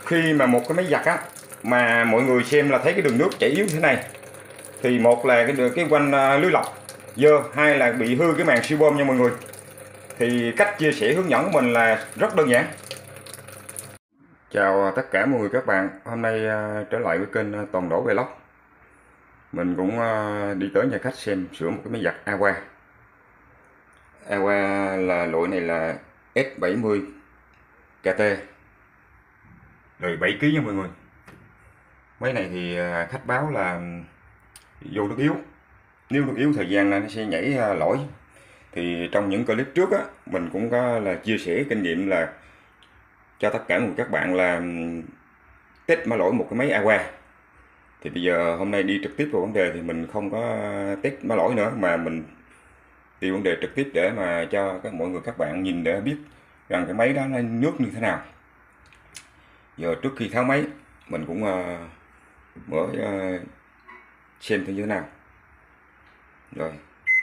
khi mà một cái máy giặt á mà mọi người xem là thấy cái đường nước chảy yếu như thế này thì một là cái quanh lưới lọc dơ, hai là bị hư cái màng siêu bơm nha mọi người. Thì cách chia sẻ hướng dẫn của mình là rất đơn giản. Chào tất cả mọi người các bạn, hôm nay trở lại với kênh Toàn Đổ Vlog. Mình cũng đi tới nhà khách xem sửa một cái máy giặt Awa. Awa là loại này là S70 KT, đời 7 kg nha mọi người. Máy này thì khách báo là vô nước yếu, nếu nước yếu thời gian nó sẽ nhảy lỗi. Thì trong những clip trước á, mình cũng có là chia sẻ kinh nghiệm là cho tất cả mọi các bạn là test mã lỗi một cái máy Awa. Thì bây giờ hôm nay đi trực tiếp vào vấn đề thì mình không có test mã lỗi nữa, mà mình đi vấn đề trực tiếp để mà cho mọi người các bạn nhìn để biết rằng cái máy đó nó nước như thế nào. Giờ trước khi tháo máy mình cũng mở xem như thế nào. Rồi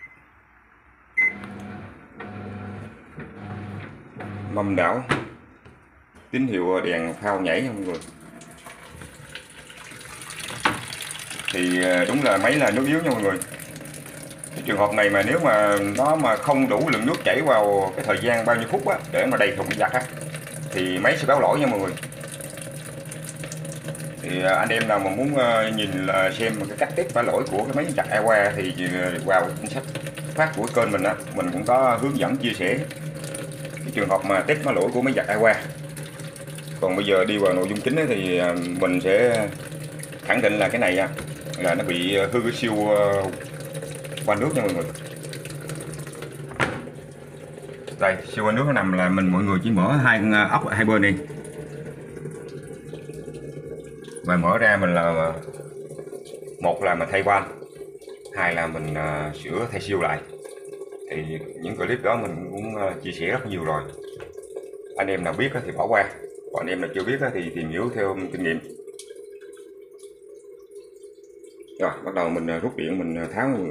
mâm đảo, tín hiệu đèn phao nhảy nha mọi người. Thì đúng là máy là nước yếu nha mọi người. Cái trường hợp này mà nếu mà nó mà không đủ lượng nước chảy vào cái thời gian bao nhiêu phút á, để mà đầy thùng cái giặt á, thì máy sẽ báo lỗi nha mọi người. Thì anh em nào mà muốn nhìn là xem cái cách test báo lỗi của cái máy giặt Awa thì vào chính sách phát của kênh mình á, mình cũng có hướng dẫn chia sẻ cái trường hợp mà test báo lỗi của máy giặt Awa. Còn bây giờ đi vào nội dung chính ấy, thì mình sẽ khẳng định là cái này là nó bị hư cái siêu qua nước nha mọi người. Đây, siêu qua nước nó nằm là mọi người chỉ mở hai con ốc hai bên đi, và mở ra mình là một là mình thay van, hai là mình sửa thay siêu lại. Thì những clip đó mình cũng chia sẻ rất nhiều rồi. Anh em nào biết thì bỏ qua, còn anh em nào chưa biết thì tìm hiểu theo kinh nghiệm. Rồi bắt đầu mình rút điện mình tháo mọi người.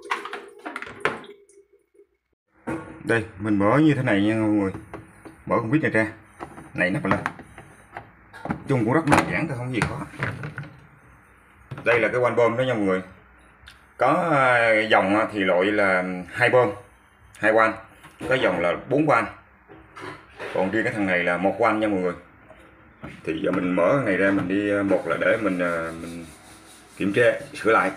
Đây mình mở như thế này nha mọi người, mở con vít này ra, này nắp lên, chung cũng rất đơn giản thôi, không gì khó. Đây là cái van bơm đó nha mọi người. Có dòng thì loại là hai bơm, hai van, có dòng là 4 van, còn riêng cái thằng này là một van nha mọi người. Thì giờ mình mở cái này ra, mình đi một là để mình kiểm tra sửa lại.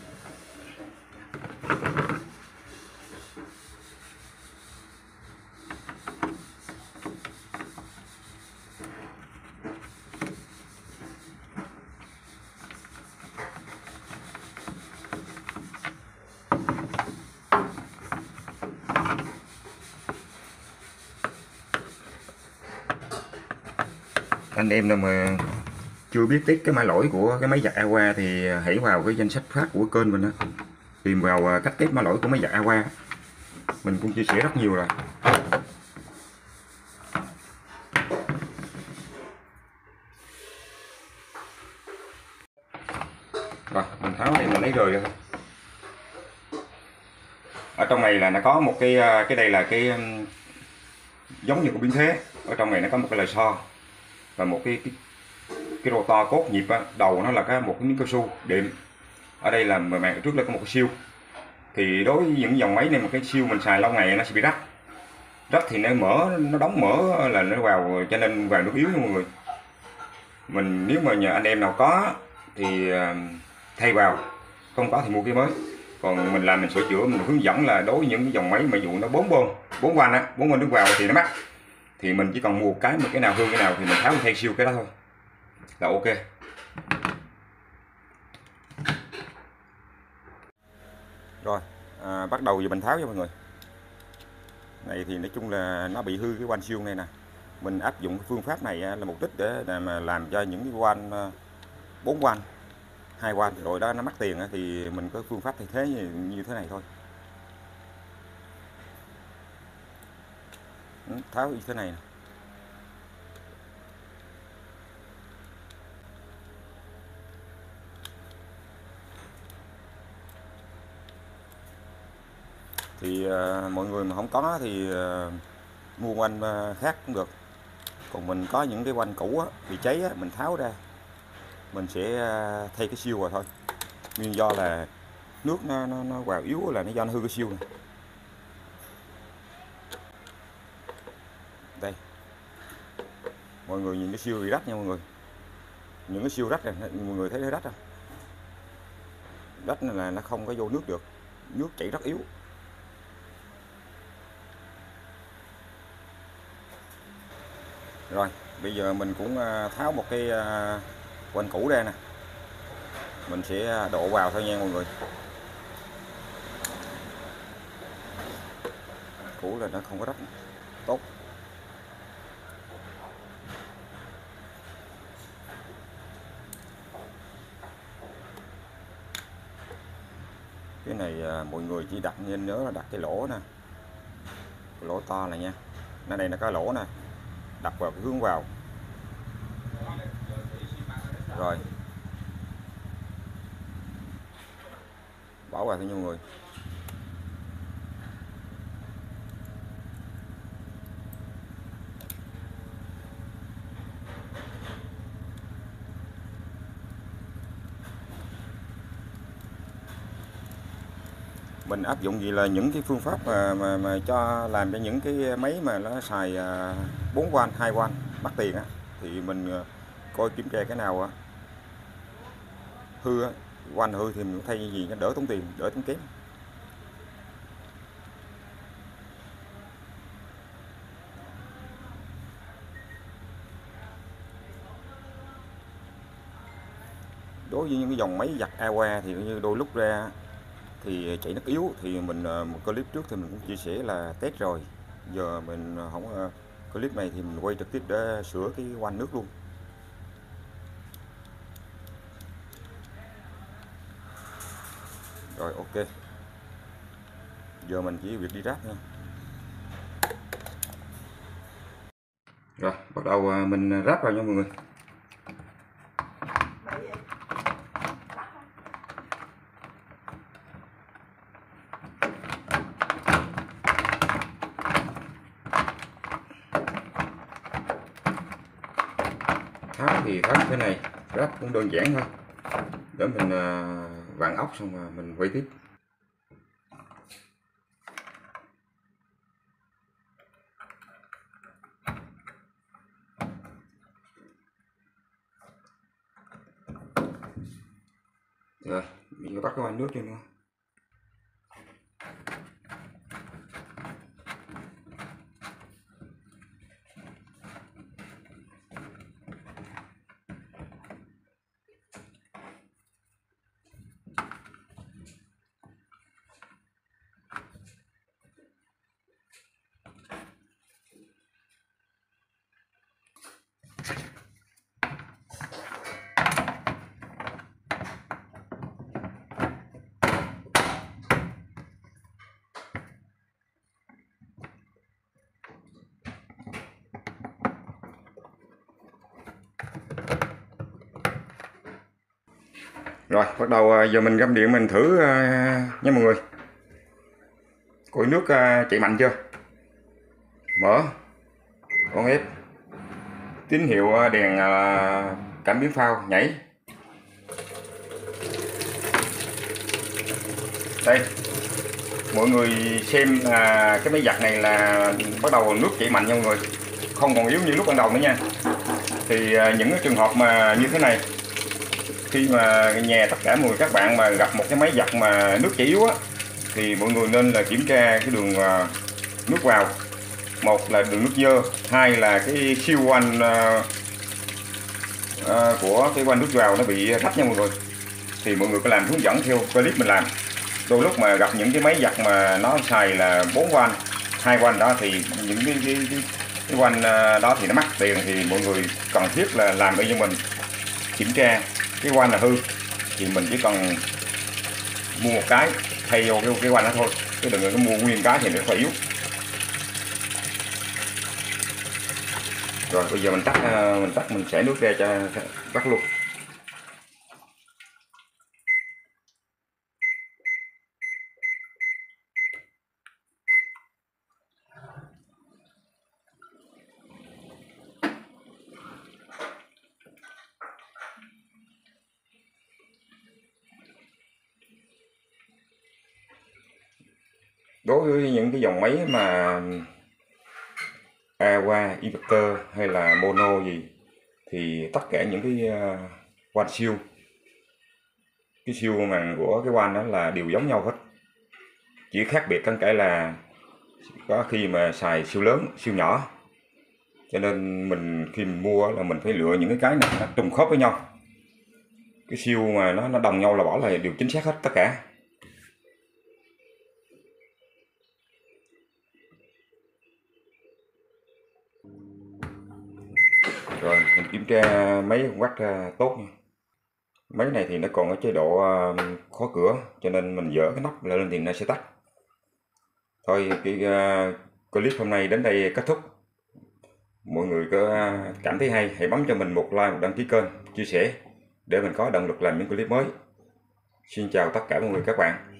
Anh em nào mà chưa biết test cái mã lỗi của cái máy giặt Awa thì hãy vào cái danh sách phát của kênh mình đó, tìm vào cách test mã lỗi của máy giặt Awa. Mình cũng chia sẻ rất nhiều rồi. Rồi mình tháo này mình lấy rời ra. Ở trong này là nó có một cái đây là cái giống như của biến thế. Ở trong này nó có một cái lò xo và một cái rotor cốt nhịp á, đầu nó là một cái miếng cao su đệm. Ở đây là màn trước là có một cái siêu. Thì đối với những dòng máy này mà cái siêu mình xài lâu ngày nó sẽ bị rách. Rách thì nó đóng mở là nó vào, cho nên vào nước yếu nha mọi người. Mình nếu mà nhờ anh em nào có thì thay vào, không có thì mua cái mới. Còn mình làm mình sửa chữa, mình hướng dẫn là đối với những cái dòng máy mà dụ nó 4 bơm, 4 van á, 4 van nước vào thì nó mắc. Thì mình chỉ cần mua cái nào hư cái nào thì mình tháo thay siêu cái đó thôi là ok. Rồi bắt đầu giờ mình tháo cho mọi người. Này thì nói chung là nó bị hư cái van siêu này nè. Mình áp dụng cái phương pháp này là mục đích để mà làm cho những cái van 4 van, 2 van rồi đó nó mắc tiền thì mình có phương pháp thay thế như thế này thôi. Tháo như thế này nè. Thì mọi người mà không có thì mua anh khác cũng được. Còn mình có những cái van cũ á, bị cháy á, mình tháo ra, mình sẽ thay cái siêu vào thôi. Nguyên do là nước nó vào yếu là nó do nó hư cái siêu này. Đây, mọi người nhìn cái siêu bị rách nha mọi người. Những cái siêu rách này, mọi người thấy nó rách không? Rách này là nó không có vô nước được, nước chảy rất yếu. Rồi, bây giờ mình cũng tháo một cái van cũ ra nè. Mình sẽ đổ vào thôi nha mọi người. Cũ là nó không có rách tốt. Cái này mọi người chỉ đặt, nên nhớ là đặt cái lỗ nè, cái lỗ to này nha. Nó đây nó có lỗ nè, đặt vào cái hướng vào. Rồi, bỏ vào thôi nha mọi người. Mình áp dụng gì là những cái phương pháp mà cho làm cho những cái máy mà nó xài 4 van 2 van mắc tiền á, thì mình coi kiểm tra cái nào hư á, van hư thì mình thay gì nó đỡ tốn tiền, đỡ tốn kém. Đối với những cái dòng máy giặt Awa thì như đôi lúc ra thì chạy nước yếu, thì mình một clip trước thì mình cũng chia sẻ là test rồi. Giờ mình không clip này thì mình quay trực tiếp để sửa cái van nước luôn. Rồi ok, giờ mình chỉ việc đi ráp nha. Rồi bắt đầu mình ráp vào nha mọi người. Tháo thì tháo thế này, ráp cũng đơn giản thôi, để mình vặn ốc xong rồi mình quay tiếp. Rồi mình bắt cái van nước cho nữa. Rồi bắt đầu giờ mình găm điện mình thử nha mọi người. Coi nước chạy mạnh chưa, mở con ép, tín hiệu đèn cảm biến phao nhảy. Đây mọi người xem cái máy giặt này là bắt đầu nước chảy mạnh nha mọi người, không còn yếu như lúc ban đầu nữa nha. Thì những cái trường hợp mà như thế này, khi mà nhà tất cả mọi người các bạn mà gặp một cái máy giặt mà nước chảy yếu á, thì mọi người nên là kiểm tra cái đường nước vào. Một là đường nước dơ, hai là cái siêu van của cái van nước vào nó bị rách nha mọi người. Thì mọi người có làm hướng dẫn theo clip mình làm. Đôi lúc mà gặp những cái máy giặt mà nó xài là 4 van 2 van đó, thì những cái van đó thì nó mắc tiền, thì mọi người cần thiết là làm y như mình, kiểm tra cái van là hư thì mình chỉ cần mua một cái thay vô cái van đó thôi, chứ đừng có mua nguyên cái thì nó phải yếu. Rồi bây giờ mình tắt mình xẻ nước ra cho bắt luôn. Đối với những cái dòng máy mà AWA, inverter hay là mono gì thì tất cả những cái van siêu, cái siêu màng của cái van đó là đều giống nhau hết, chỉ khác biệt căn cái là có khi mà xài siêu lớn siêu nhỏ, cho nên mình khi mình mua là mình phải lựa những cái này nó trùng khớp với nhau, cái siêu mà nó đồng nhau là bỏ là đều chính xác hết tất cả. Rồi mình kiểm tra máy quát ra tốt nha. Máy này thì nó còn ở chế độ khóa cửa, cho nên mình dỡ cái nắp lên thì nó sẽ tắt. Thôi cái clip hôm nay đến đây kết thúc. Mọi người có cảm thấy hay hãy bấm cho mình một like, một đăng ký kênh, chia sẻ để mình có động lực làm những clip mới. Xin chào tất cả mọi người các bạn.